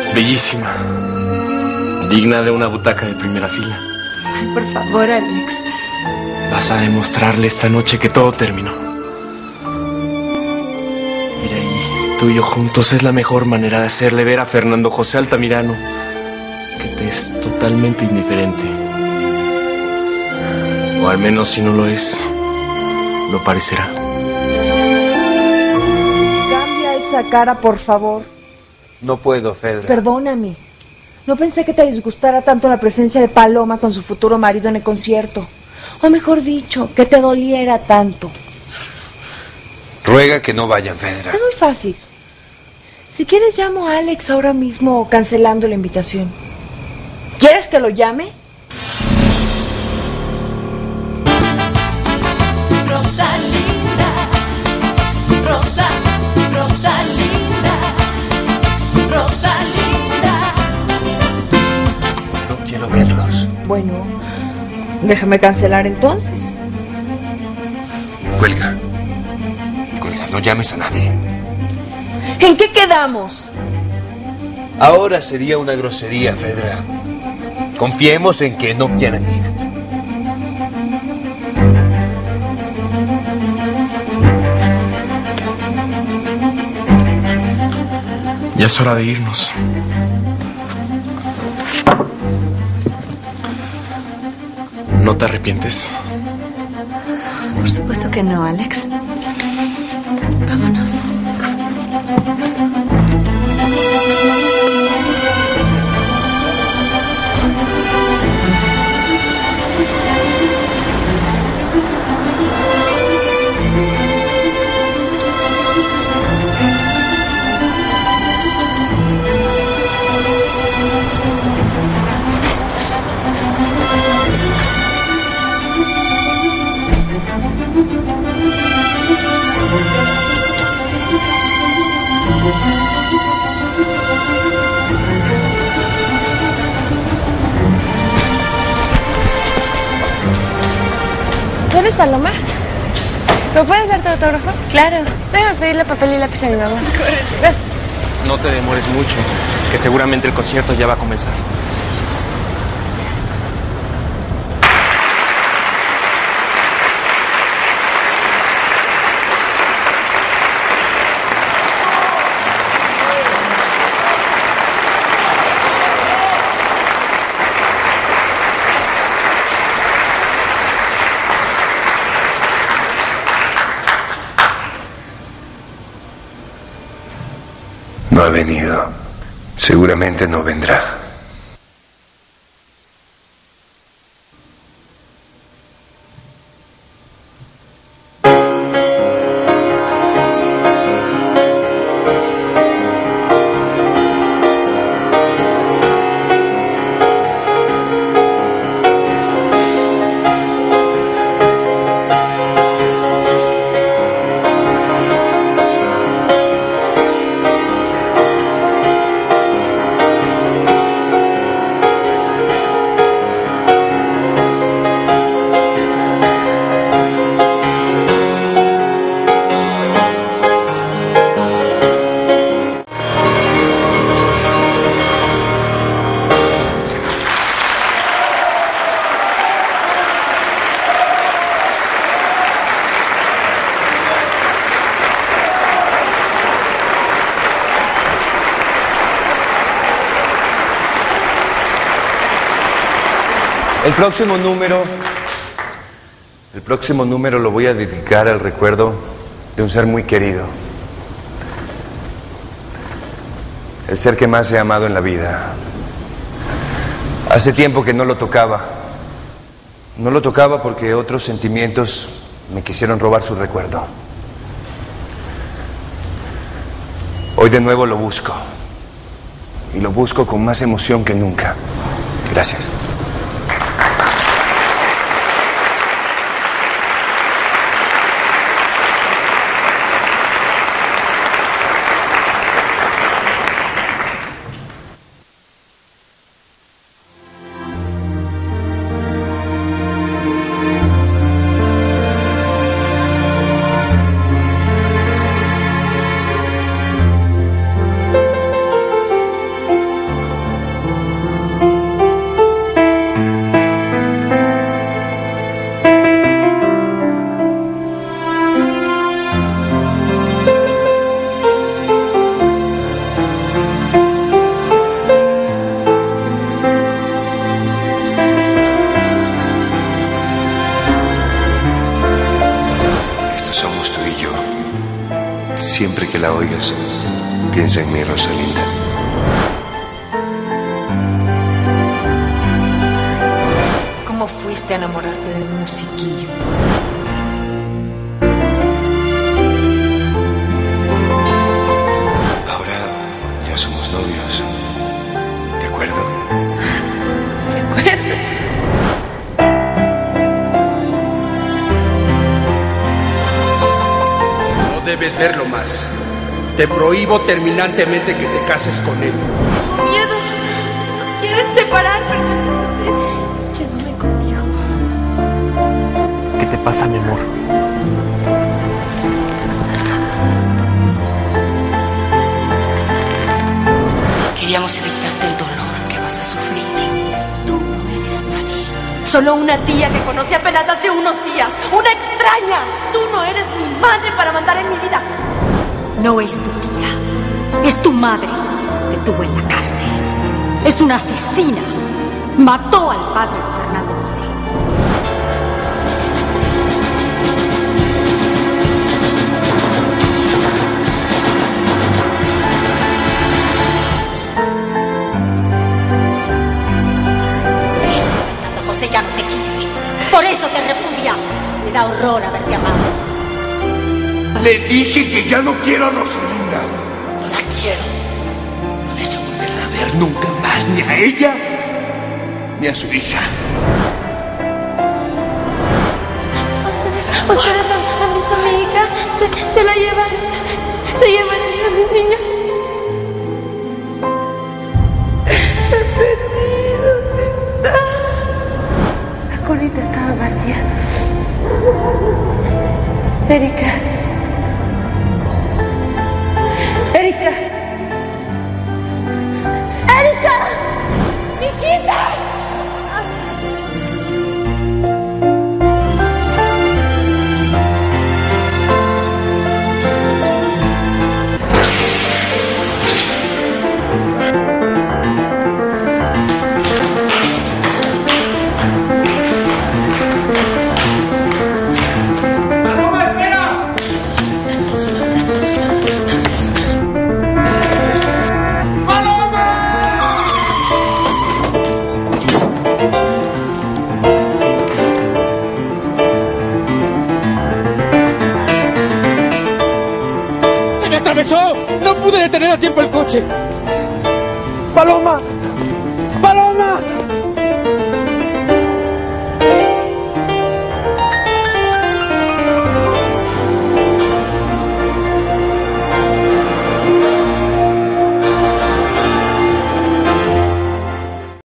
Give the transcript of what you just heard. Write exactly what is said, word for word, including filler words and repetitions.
Bellísima. Digna de una butaca de primera fila. Ay, por favor, Alex. Vas a demostrarle esta noche que todo terminó. Mira ahí, tú y yo juntos es la mejor manera de hacerle ver a Fernando José Altamirano que te es totalmente indiferente. O al menos si no lo es, lo parecerá. Cambia esa cara, por favor. No puedo, Fedra. Perdóname. No pensé que te disgustara tanto la presencia de Paloma con su futuro marido en el concierto. O mejor dicho, que te doliera tanto. Ruega que no vayan, Fedra. Es muy fácil. Si quieres, llamo a Alex ahora mismo cancelando la invitación. ¿Quieres que lo llame? Rosalinda, Rosa, Rosalinda, Rosalinda. No quiero verlos. Bueno, déjame cancelar entonces. Cuelga. Cuelga, no llames a nadie. ¿En qué quedamos? Ahora sería una grosería, Fedra. Confiemos en que no quieran ir. Ya es hora de irnos. ¿No te arrepientes? Por supuesto que no, Alex. Vámonos. ¿Tú eres Paloma? ¿Me puedes dar tu autógrafo? Claro. Déjame pedirle papel y lápiz a mi mamá. Gracias. No te demores mucho, que seguramente el concierto ya va a comenzar. No ha venido. Seguramente no vendrá. El próximo número, el próximo número lo voy a dedicar al recuerdo de un ser muy querido. El ser que más he amado en la vida. Hace tiempo que no lo tocaba. No lo tocaba porque otros sentimientos me quisieron robar su recuerdo. Hoy de nuevo lo busco. Y lo busco con más emoción que nunca. Gracias. la oigas. Piensa en mí, Rosalinda. ¿Cómo fuiste a enamorarte del musiquillo? Ahora ya somos novios. ¿De acuerdo? ¿De acuerdo? No debes verlo más. Te prohíbo terminantemente que te cases con él. Tengo miedo. Nos quieren separar, Fernando José. Llévame contigo. ¿Qué te pasa, mi amor? Queríamos evitarte el dolor que vas a sufrir. Tú no eres nadie. Solo una tía que conocí apenas hace unos días. Una extraña. Tú no eres mi madre para mandar en mi vida. No es tu tía, es tu madre. Te tuvo en la cárcel. Es una asesina. Mató al padre de Fernando José. Ese Fernando José ya no te quiere. Por eso te repudia. Me da horror haberte amado. Le dije que ya no quiero a Rosalinda. No la quiero. No deseo volverla a ver nunca más, ni a ella, ni a su hija. Ustedes, ustedes han, han visto a mi hija. Se, se la llevan. Se llevan a mi niña. Me perdí. ¿Dónde está? La colita estaba vacía. Erika. Erika. Erika. ¡Mijita! ¡Se me atravesó! ¡No pude detener a tiempo el coche! ¡Paloma!